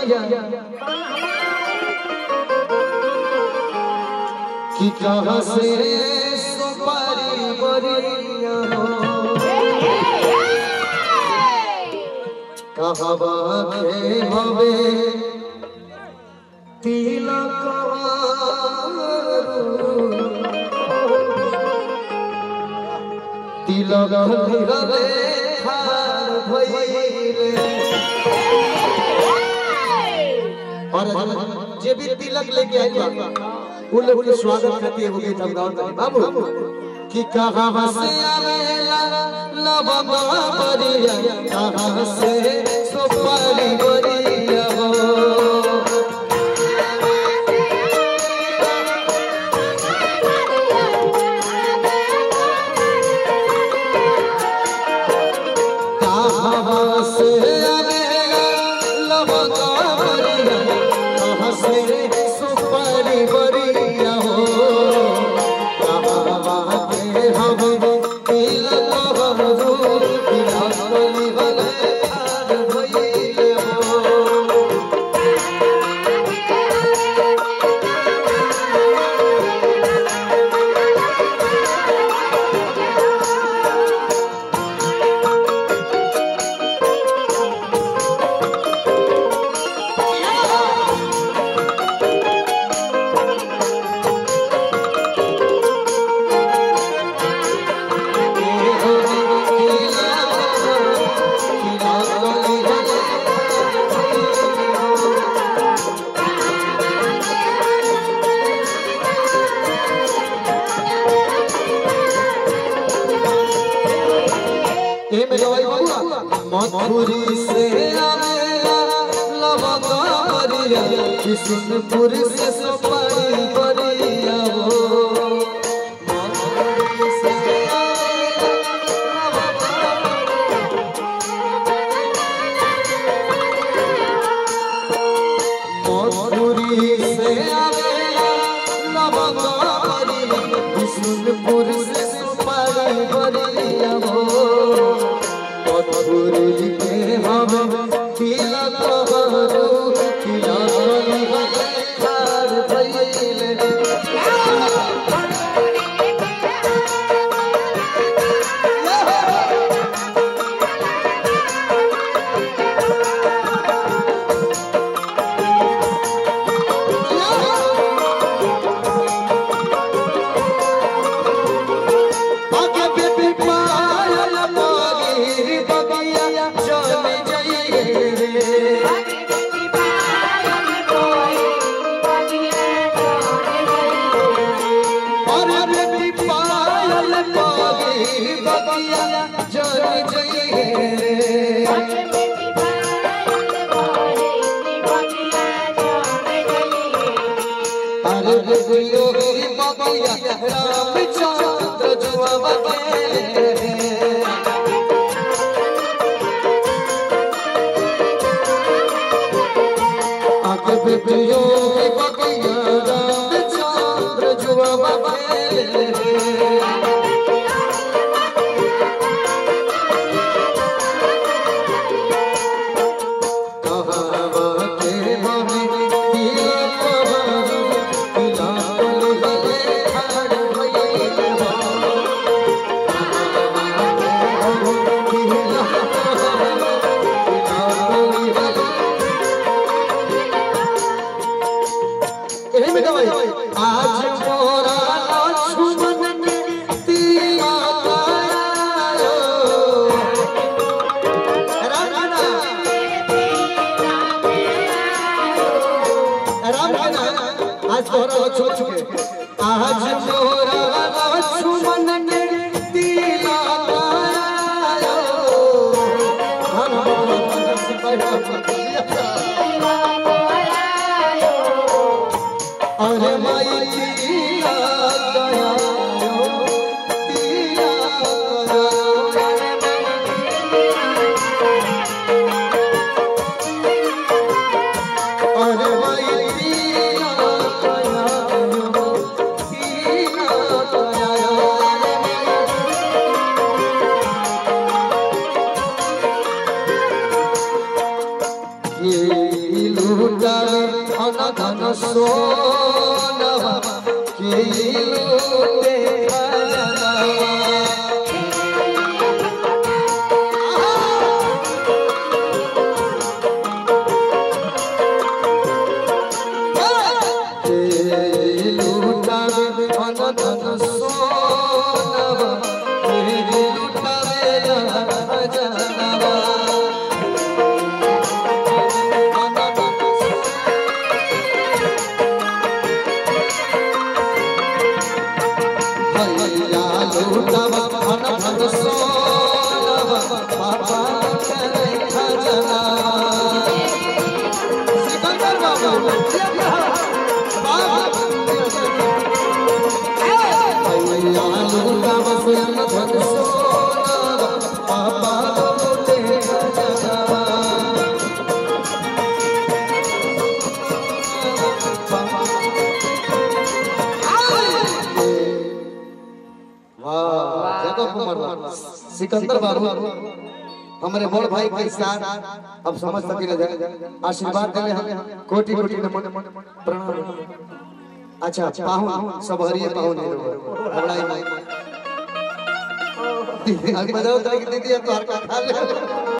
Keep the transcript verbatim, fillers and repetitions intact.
कि कहाँ से सुपारी बरिया हो कहाँ बाखे हवे तिलक तिलक हवे खान भइले और जे भी तिलक लेके आई बा उन लोगों के स्वागत करते हैं वो गीत हम गाओ बाबू कि कहाँ से आवेला लबा बरिया कहाँ से सुपारी बरिया हो कहाँ से आवेला लबा बरिया कहाँ से सुपारी बरिया हो मथुरी से लबा बरिया किशनपुर से सुपारी बरिया हो मथुरी से लबा बरिया किशनपुर से सुपारी बरिया हो गुरुजी के हम तिलक करो तिलक खार भइले रामचंद्र जुआ आगे बेटियों की बगिया रामचंद्र जुआ आज मोरा लक्ष्मण ने तिलक आयो राम राम राम आज मोरा लक्ष्मण आज मोरा लक्ष्मण ने तिलक आयो अरे माई तिलक आयो तिलक अरे माई तिलक आयो तिलक आयो धन धन सोनवा के लूटे खजानवा सिकंदर बाबू हमारे बड़ भाई के साथ अब समझ सके आशीर्वाद देले हम कोटि कोटि नमन प्रणाम। अच्छा पाहुन सब हरिये पाहुन है घबराई नहीं। अभी बजाओ तो दीदी तो हर का खा ले।